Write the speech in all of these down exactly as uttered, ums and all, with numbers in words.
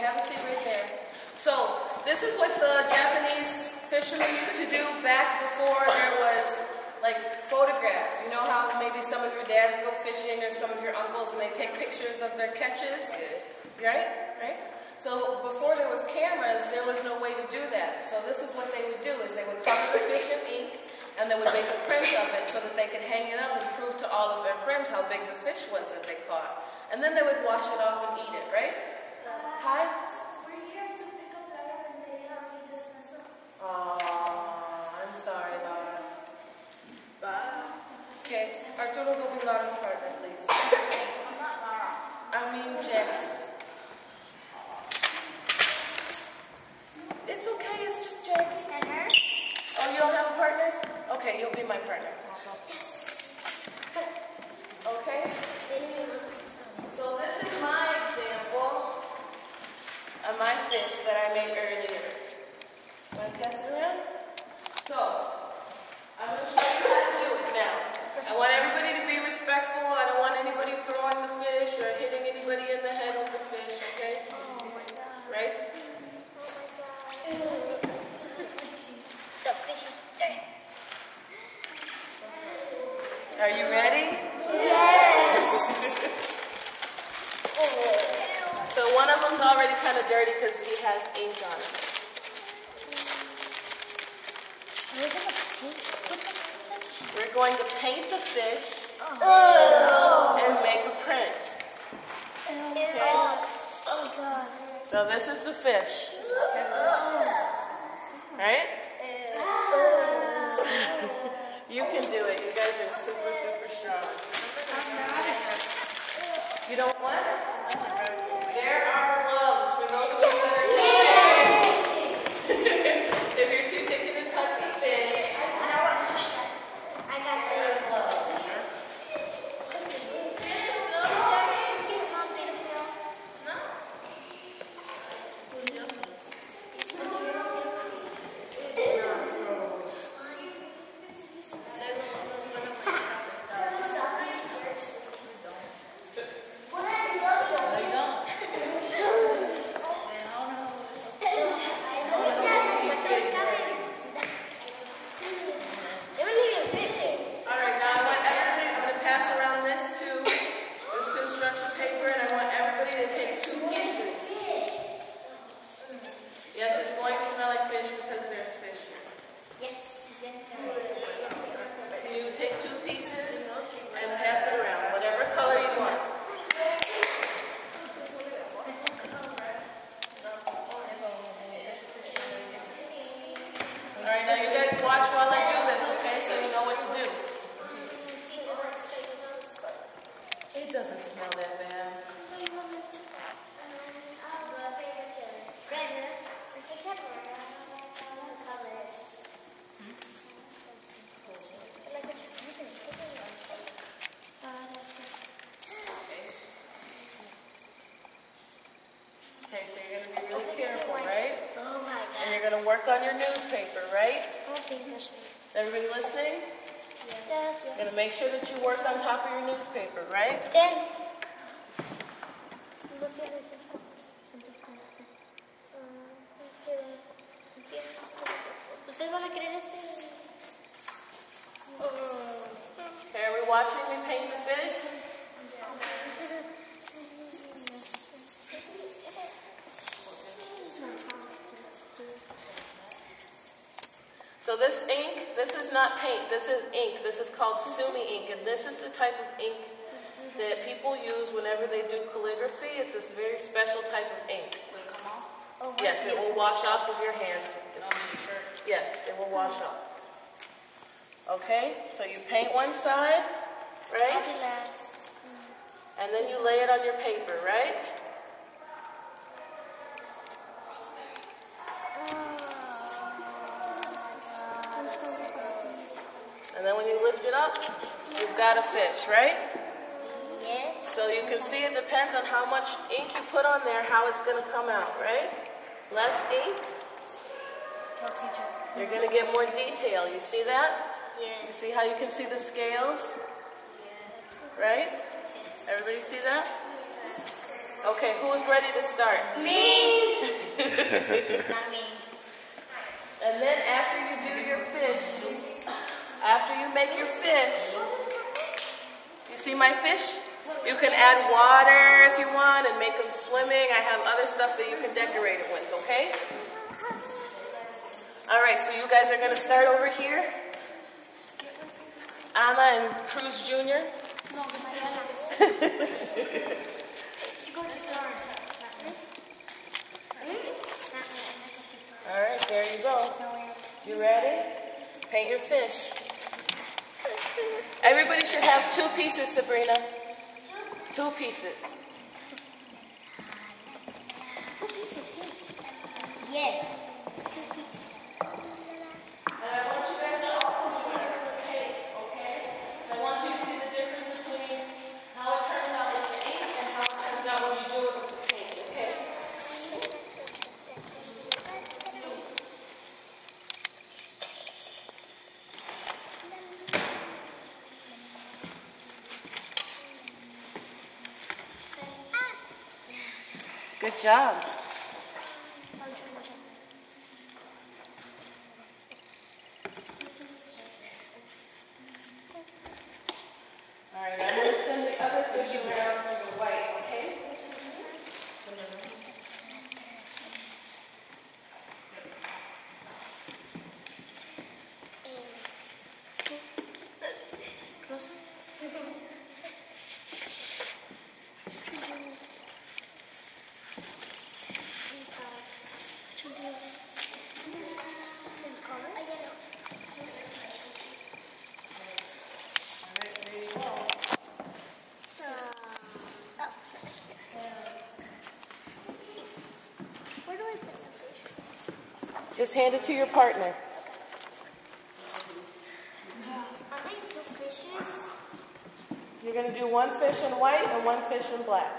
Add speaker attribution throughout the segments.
Speaker 1: have a seat right there. So, this is what the Japanese fishermen used to do back before there was, like, photographs. You know how maybe some of your dads go fishing or some of your uncles and they take pictures of their catches? Right? Right? So, before there was cameras, there was no way to do that. So, this is what they would do, is they would cover the fish in ink, and they would make a print of it so that they could hang it up and prove to all of their friends how big the fish was that they caught. And then they would wash it off and eat it, right? Uh, Hi?
Speaker 2: We're here to pick up Lara and they have me dismissal.
Speaker 1: Aww, I'm sorry, Lara.
Speaker 2: Bye.
Speaker 1: Okay, Arturo, go be Lara's partner, please.
Speaker 2: I'm not Lara.
Speaker 1: I mean, Jack. It's okay, it's just Jackie.
Speaker 2: And her?
Speaker 1: Oh, you don't have a partner? Okay, you'll be my partner.
Speaker 2: Yes.
Speaker 1: Okay? So this is my example of my fish that I made earlier. Want to pass it around? So, I'm going to show you how to do it now. I want everybody to be respectful. I don't want anybody throwing the fish or hitting anybody in the head with the fish, okay?
Speaker 2: Oh my God.
Speaker 1: Right?
Speaker 2: Oh my God. The fish is dead.
Speaker 1: Are you ready?
Speaker 2: Yes.
Speaker 1: So one of them's already kind of dirty because he has ink on it. We're going to paint the fish
Speaker 2: Oh.
Speaker 1: and make a print. Okay?
Speaker 2: Oh God.
Speaker 1: So this is the fish. Right? You can do it. You guys are super, super strong. You don't want it? There are gloves for those of you that are teaching. If you're too taken to touch the fish,
Speaker 2: I don't want to touch that. I got some gloves.
Speaker 1: Okay, so you're going to be really careful, right?
Speaker 2: Oh my God.
Speaker 1: And you're going to work on your newspaper, right?
Speaker 2: Okay.
Speaker 1: Is everybody listening?
Speaker 2: Yes.
Speaker 1: You're going to make sure that you work on top of your newspaper, right?
Speaker 2: Then. ¿Ustedes van a querer este?
Speaker 1: Okay, are we watching me paint the fish? So this ink, this is not paint, this is ink. This is called sumi-ink, and this is the type of ink that people use whenever they do calligraphy. It's this very special type of ink.
Speaker 3: Will it come off?
Speaker 2: Oh,
Speaker 1: Yes, it will wash off of your hands.
Speaker 3: On your shirt?
Speaker 1: Yes, it will wash off. Okay, so you paint one side, right?
Speaker 2: last.
Speaker 1: And then you lay it on your paper, right? And then when you lift it up, you've got a fish, right?
Speaker 2: Yes.
Speaker 1: So you can see it depends on how much ink you put on there, how it's going to come out, right? Less ink,
Speaker 2: Tell teacher.
Speaker 1: you're going to get more detail. You see that? You
Speaker 2: Yes.
Speaker 1: see how you can see the scales,
Speaker 2: Yes.
Speaker 1: right? Everybody see that? Okay, who's ready to start?
Speaker 2: Me! Not me.
Speaker 1: And then after you do your fish, after you make your fish, you see my fish? You can add water if you want and make them swimming. I have other stuff that you can decorate it with, okay? All right, so you guys are going to start over here. Anna and Cruz Junior
Speaker 2: No, Mariana. You go to stars.
Speaker 1: All right, there you go. You ready? Paint your fish. Everybody should have two pieces, Sabrina. Two pieces.
Speaker 2: Two pieces, yes. Two pieces.
Speaker 1: And I want you guys to also do it with the paint, okay? I want you to see the difference between how it turns out with the ink and how it turns out when you do it with the paint, okay? Good job. All right, I'm going to send the other fish around for the white, okay? Just hand it to your partner.
Speaker 2: I make two fishes.
Speaker 1: You're going to do one fish in white and one fish in black.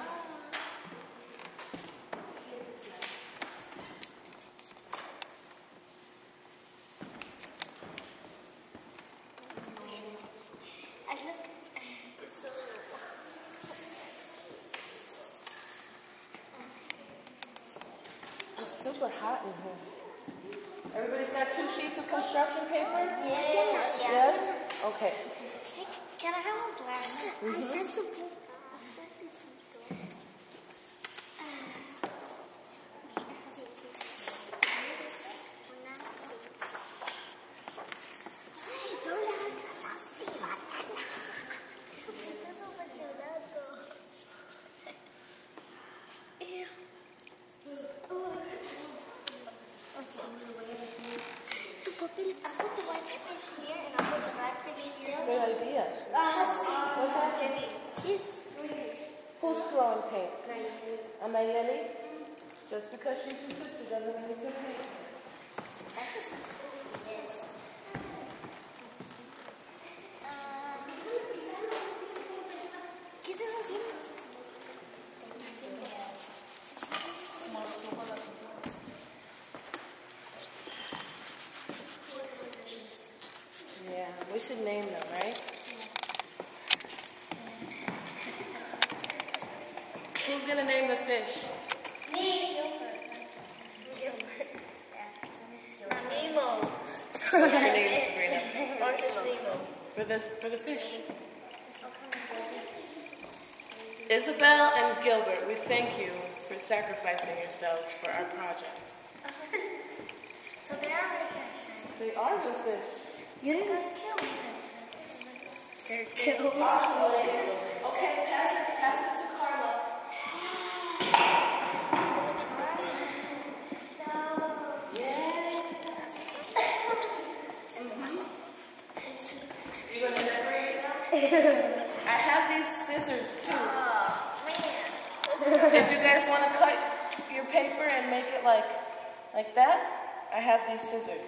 Speaker 2: I look. It's so.
Speaker 1: It's super hot in here. Everybody's got two sheets of construction paper?
Speaker 2: Yes.
Speaker 1: Yes? Okay.
Speaker 2: Can I have one black?
Speaker 1: Mm-hmm.
Speaker 2: I said some blue. I put the white fish here and I put the black fish here.
Speaker 1: Good idea. Who's throwing paint? Amayeli? Just because she's your sister doesn't mean you can paint.
Speaker 2: ¿Qué estás haciendo?
Speaker 1: Yeah, we should name them, right? Who's gonna name the fish?
Speaker 2: Me. Gilbert. Nemo.
Speaker 1: What's your name, Sabrina?
Speaker 2: Ours is Nemo.
Speaker 1: For the for the fish. Isabel and Gilbert, we thank you for sacrificing yourselves for our project.
Speaker 2: So they are real fish.
Speaker 1: They are the fish.
Speaker 2: You didn't kill me. They're killed.
Speaker 1: Okay, pass it, pass it to Carla. Yeah. You gonna decorate it now? I have these scissors too.
Speaker 2: Oh, man.
Speaker 1: If you guys want to cut your paper and make it like, like that, I have these scissors.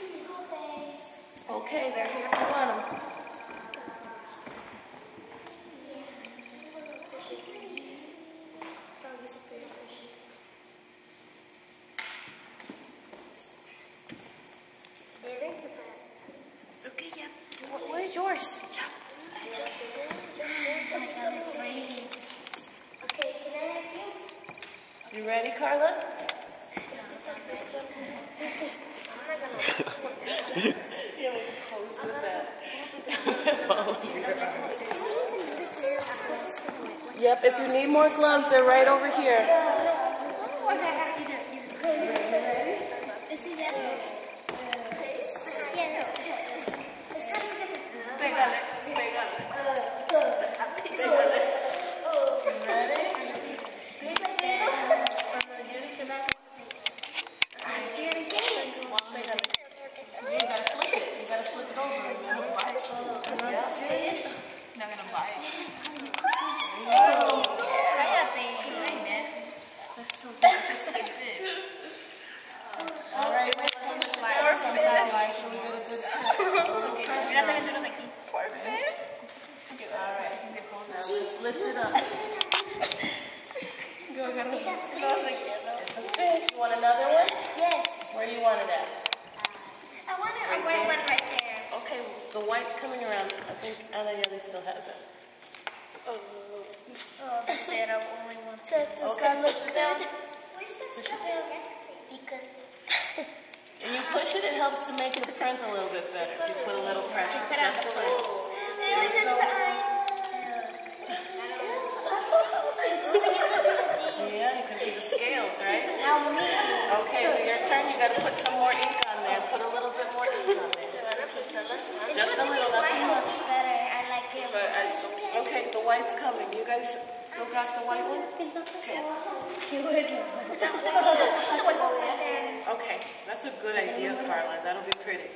Speaker 1: Okay, they're here if you want them.
Speaker 2: Okay, yeah. Where's yours? Okay, can I have you?
Speaker 1: You ready, Carla? Yeah, we pose with that. Yep, if you need more gloves, they're right over here. Lift it up. Go, go. It's a fish. You want another one?
Speaker 2: Yes.
Speaker 1: Where do you want it at?
Speaker 2: I want a white one right there.
Speaker 1: Okay, the white's coming around. I think Anayeli still has it.
Speaker 2: Oh, oh the setup only one.
Speaker 1: Okay, push it down.
Speaker 2: Push it down. Because.
Speaker 1: When you push it, it helps to make the print a little bit better. If you put a little pressure, just a little.
Speaker 2: It touch the eyes.
Speaker 1: Yeah, you can see the scales, right?
Speaker 2: Now me.
Speaker 1: Okay, so your turn. You got to put some more ink on there. Put a little bit more ink on there. Just a little, not too much.
Speaker 2: Better. I like it.
Speaker 1: Okay, the white's coming. You guys still got the white one? Okay, that's a good idea, Carla. That'll be pretty.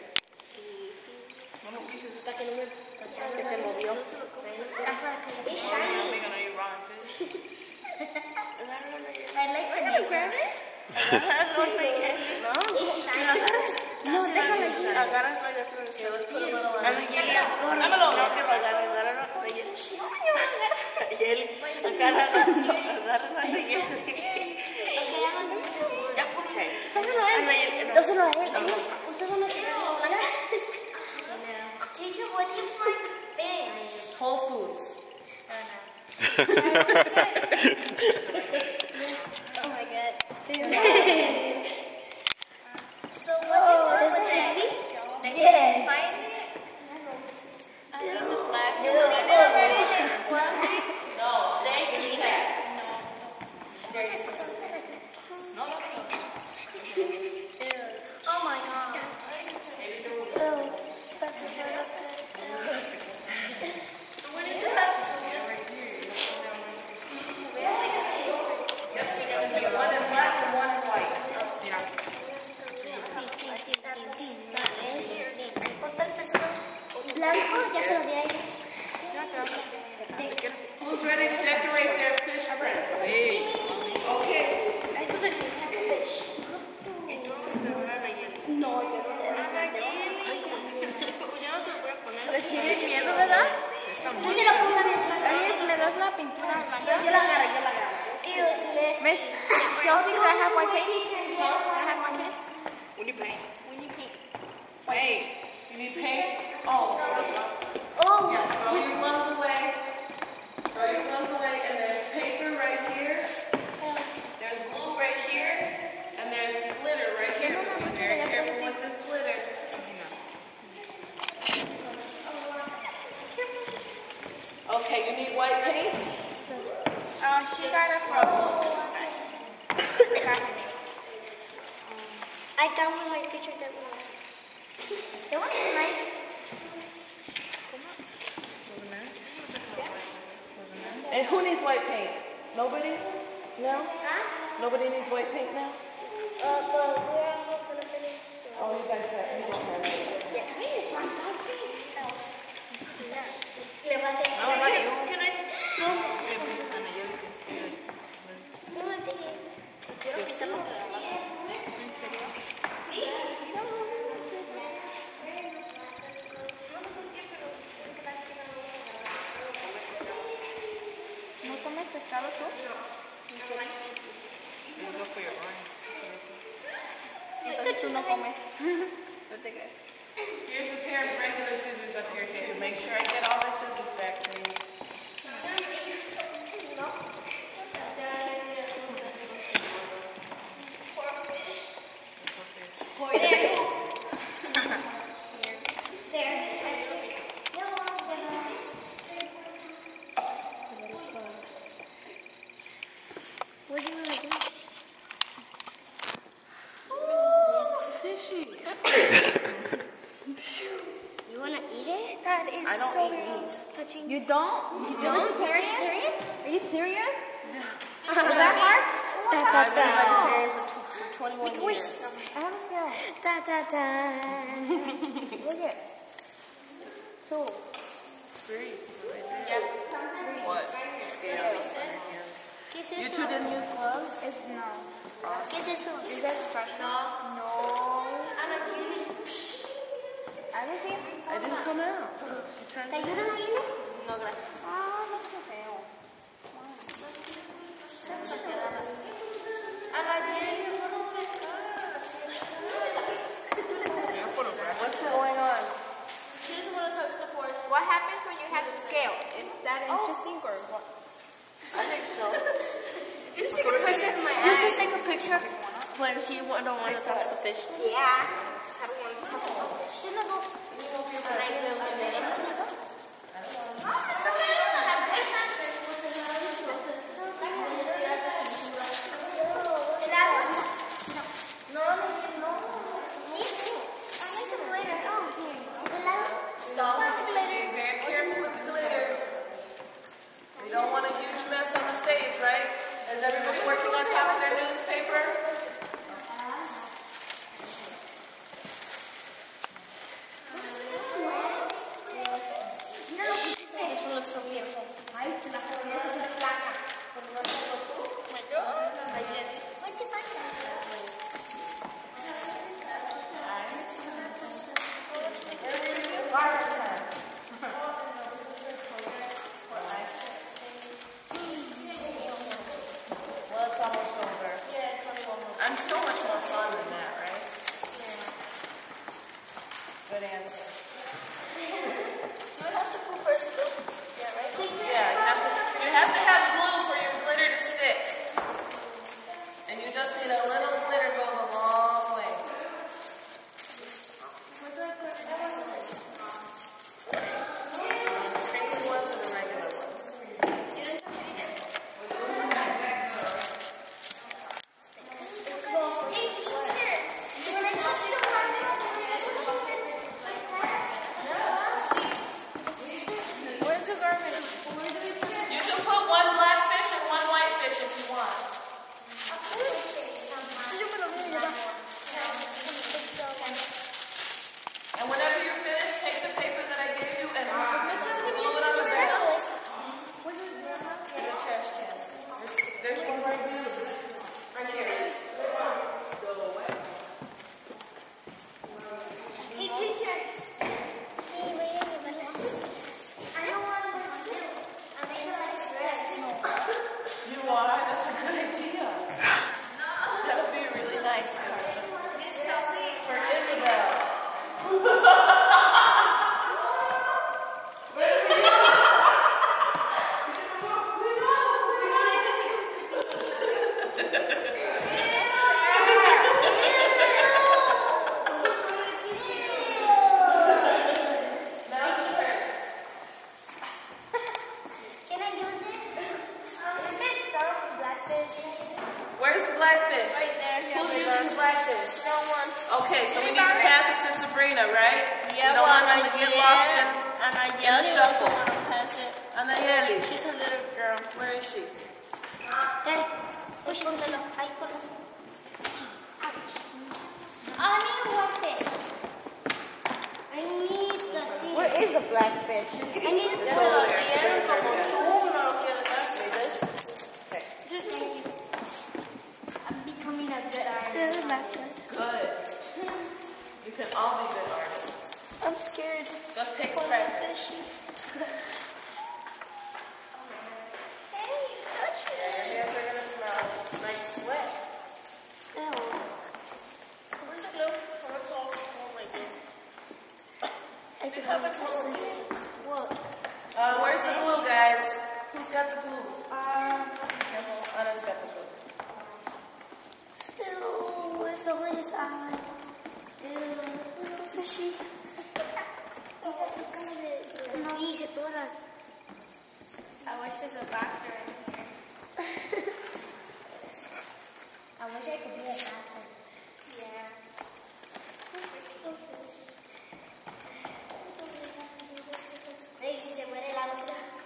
Speaker 2: It's shiny. I like the grab it. It's shiny. No, déjalo.
Speaker 1: Okay, let's put a little on.
Speaker 2: Dáselo a él. Teacher, what do you find fish?
Speaker 1: Whole Foods.
Speaker 2: Oh my god. So what do you do with that? That you can find it? I think the black one.
Speaker 1: No, thank you.
Speaker 2: Oh my god. Oh, that's a good. What is it?
Speaker 1: One in black and one in white.
Speaker 2: Blanco, ya se lo di ahí.
Speaker 1: Who's ready to decorate their fish print? Okay.
Speaker 2: I still didn't have a fish. No, yo no.
Speaker 3: ¿Tienes miedo, verdad?
Speaker 2: Yo se lo pongo a mi
Speaker 3: Oye, si me das la pintura blanca.
Speaker 2: Yo la agarro, yo la agarro.
Speaker 3: Miss Chelsea, can I have white paint? Can I have white paint?
Speaker 1: We need paint.
Speaker 3: We need paint. Wait.
Speaker 1: You need paint? Oh.
Speaker 2: Oh.
Speaker 1: Yes, throw your gloves away. Throw your gloves away, and there's paper right here. There's glue right here. And there's glitter right here. Be very careful with this glitter. Okay, you need white paint?
Speaker 3: Uh, she got it from.
Speaker 2: I found one my picture that one. That one's nice.
Speaker 1: And who needs white paint? Nobody? No?
Speaker 2: Huh?
Speaker 1: Nobody needs white paint now?
Speaker 2: Uh, but we're almost gonna finish.
Speaker 1: Oh, you guys have you don't have it.
Speaker 2: Yeah, hey, it's fantastic. Le va a hacer.
Speaker 3: No, no, you.
Speaker 2: Can I? No. No, I think it's. Quiero quitarlo para abajo.
Speaker 3: ¿No comes pescado tú? Entonces tú no comes. No te crees.
Speaker 1: Here's a pair of regular scissors up here too. Make sure I get all my scissors back, please.
Speaker 3: You don't? You
Speaker 2: don't?
Speaker 3: Vegetarian? Are you serious? Is that hard?
Speaker 2: Da, da,
Speaker 1: I've been
Speaker 2: da.
Speaker 1: vegetarian for, tw for twenty-one years.
Speaker 3: I have a scale.
Speaker 2: Da, da, da.
Speaker 3: Look at two.
Speaker 1: Three.
Speaker 3: Yep.
Speaker 1: What?
Speaker 2: ¿Qué es
Speaker 1: You
Speaker 2: eso?
Speaker 1: two didn't use gloves?
Speaker 3: It's no.
Speaker 2: ¿Qué es eso?
Speaker 3: Is that special? No. Everything?
Speaker 1: I didn't come out. You turned
Speaker 2: ¿Te ayudan a ir?
Speaker 3: No, gracias. Ah, no qué feo.
Speaker 1: What's going on?
Speaker 2: She doesn't want to touch the board.
Speaker 3: What happens when you have a scale? Is that interesting or what?
Speaker 1: I think so.
Speaker 2: You should take a picture. You should take a picture when she don't want to touch the fish.
Speaker 3: Yeah. I don't want to touch it.
Speaker 1: Be very careful with the glitter. We don't want a huge mess on the stage, right? Is everybody working on top of their newspaper?
Speaker 2: This one looks so beautiful.
Speaker 1: Well, it's almost over. I'm so much more fun than that, right? Good answer.
Speaker 2: Do I have to go first? Yeah, right?
Speaker 1: Yeah, you have to, you have to have glue for your glitter to stick. And you just need a little glitter goes a long way. The crinkly ones or the regular ones?
Speaker 2: Hey, teacher. When I touch the
Speaker 3: Where's the garment?
Speaker 1: You can put one black fish and one white fish if you want. And whenever you're finished, take the paper that I gave you and glue it on the back. In the trash can. There's, there's one right here. Right here.
Speaker 2: Hey, teacher. Hey, voy a llevar las tijeras. I don't want to work too. I'm excited.
Speaker 1: You are? That's a good idea. That would be a really nice card. For Isabel.
Speaker 2: Can I use it? Is this dark blackfish?
Speaker 1: Where's the blackfish?
Speaker 2: Right there.
Speaker 1: Who's using the blackfish?
Speaker 2: No one.
Speaker 1: Okay, so we need to pass it to Sabrina, right?
Speaker 2: Yeah,
Speaker 1: we don't
Speaker 2: well,
Speaker 1: want them to get lost in,
Speaker 2: and I
Speaker 1: in the shuffle.
Speaker 2: pass it.
Speaker 1: Anayeli,
Speaker 2: She's a little girl.
Speaker 1: where is she?
Speaker 2: Then, push póntelo. Ahí ponlo. I need blackfish. I need the thing.
Speaker 3: Where is the blackfish?
Speaker 2: I need the
Speaker 1: It's over there.
Speaker 2: thing.
Speaker 1: Okay.
Speaker 2: Just thank you. I'm becoming a good artist. This is not good.
Speaker 1: Good. You can all be good artists.
Speaker 2: I'm scared.
Speaker 1: Just take practice.
Speaker 2: Fishy. Hey, you touched
Speaker 1: Your
Speaker 2: it.
Speaker 1: hands are gonna smell like sweat.
Speaker 2: Ew. Where's the glue? Oh, it's all small like it. I can have a touch this. What?
Speaker 1: Uh, where's the glue, guys? Who's got the glue?
Speaker 2: Um,
Speaker 1: Careful. Anna's got the glue.
Speaker 2: ew, it's only his eye. Ew, little fishy. No, hice todas.
Speaker 3: I wish there's a doctor in here.
Speaker 2: I wish I could be a doctor.
Speaker 3: Yeah.
Speaker 2: Hey, si se muere el agua,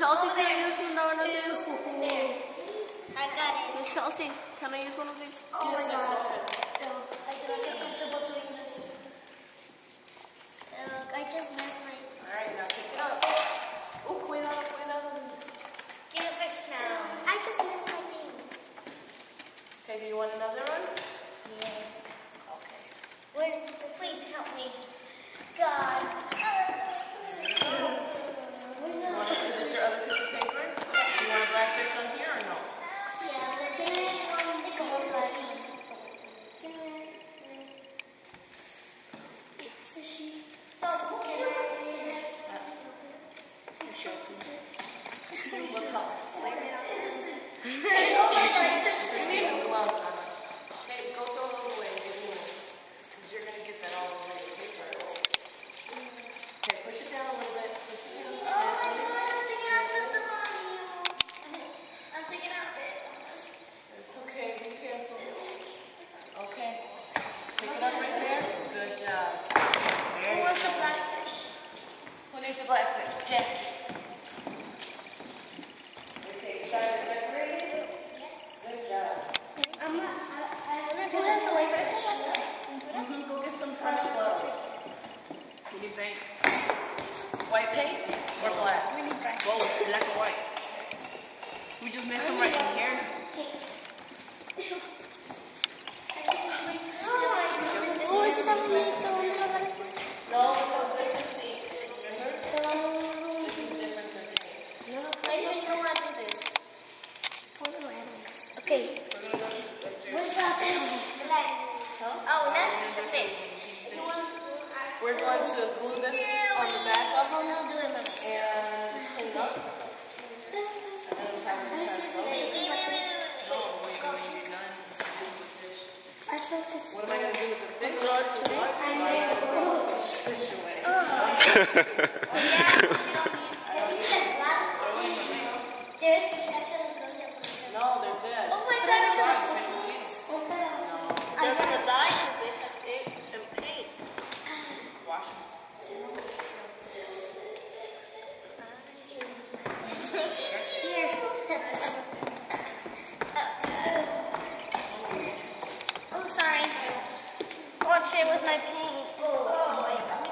Speaker 1: Chelsea, can you use one of these?
Speaker 2: I got it.
Speaker 1: Miss Chelsea, can I use one of these?
Speaker 2: Oh my god. I don't feel comfortable doing this. Uh, I just messed my...
Speaker 1: Alright, now pick it up. Oh, cuidado, cuidado.
Speaker 2: Give a fish now. I just messed my thing.
Speaker 1: Okay, do you want another one?
Speaker 2: Yes. Okay. Where, please help me. God.
Speaker 1: Is this your other piece of paper? Do you want a black fish on here or no?
Speaker 2: Yeah, can I um, take a whole black fishy? So, who can I
Speaker 1: Chelsea. What color?
Speaker 2: Oh my god, touch the
Speaker 1: Just need gloves on it. Okay, go throw them away and get new ones. Because you're going to get that all over your paper. Okay, push it down a little bit. Push it down.
Speaker 2: Oh my god, I'm taking out the tomatoes. I'm taking out the...
Speaker 1: It's okay, be careful. Okay. Pick it up right there. Good job. There
Speaker 2: Who
Speaker 1: you
Speaker 2: wants
Speaker 1: go.
Speaker 2: the black fish?
Speaker 1: Who needs the black fish? Jen. Okay, you guys are decorated?
Speaker 2: Yes.
Speaker 1: Good job.
Speaker 2: I'm not, I, I, who has the white fish?
Speaker 1: Mm-hmm. Go get some fresh gloves. What do you think? White paint or black?
Speaker 3: We need black. Both, black and white. We just mix them right in here.
Speaker 2: Oh, is it that one?
Speaker 1: No, because this is the, remember? This is different than paint.
Speaker 2: I sure you don't want to do this. Okay.
Speaker 1: We're going to go to
Speaker 2: Where's that fish? Black. Oh, that's the fish. You want to
Speaker 1: We're going to glue this on the back of them
Speaker 2: I'll do it by myself.
Speaker 1: and clean it up. And then have it back up.
Speaker 2: I felt it.
Speaker 1: What am I going to do with the fish?
Speaker 2: I know.
Speaker 1: Fish away.
Speaker 2: Yeah, you don't need. There's
Speaker 1: No, they're dead.
Speaker 2: Oh my god, it's gonna
Speaker 1: They're going to die because they have ate and paint. Wash them.
Speaker 2: Here. Oh, sorry. Watch it with my paint. Oh, my god.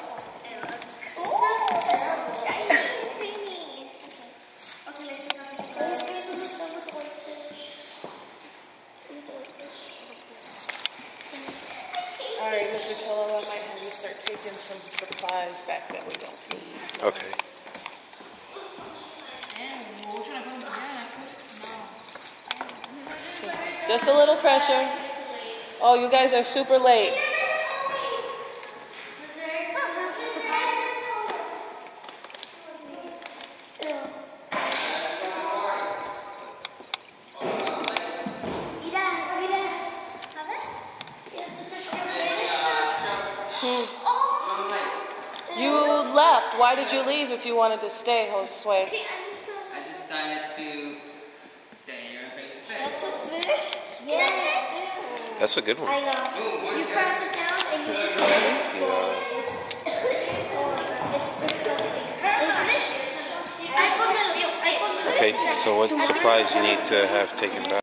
Speaker 2: Oh, shiny. Creamy. Okay, let's go. Please, please, please, don't with the white fish. With the white fish.
Speaker 1: All right, Mister Cello, I might have you start taking some supplies back that we don't need.
Speaker 4: Okay.
Speaker 1: Just a little pressure. Oh, you guys are super late. You left. Why did you leave if you wanted to stay, Josue?
Speaker 5: I just decided to stay here and play the fish.
Speaker 2: That's a fish? Yes.
Speaker 4: That's a good one.
Speaker 2: I know. You press it down and you can feel it explode. It's disgusting. I put it, I put it.
Speaker 4: Okay, so what supplies you need to have taken back?